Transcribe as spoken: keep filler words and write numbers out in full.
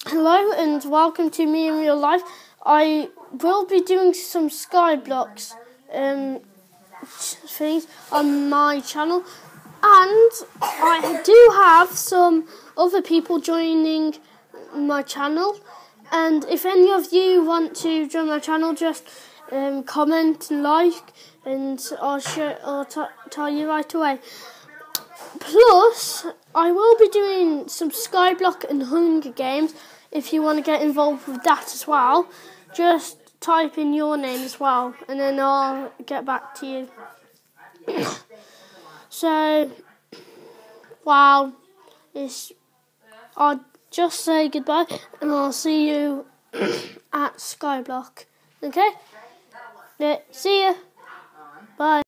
Hello and welcome to Me in Real Life. I will be doing some Skyblocks um, things on my channel, and I do have some other people joining my channel. And if any of you want to join my channel, just um, comment and like, and I'll share. I'll t- tell you right away. Plus, I will be doing some Skyblock and Hunger Games. If you want to get involved with that as well, just type in your name as well, and then I'll get back to you. So, wow, it's, I'll just say goodbye, and I'll see you at Skyblock. Okay? Yeah, see ya. Bye.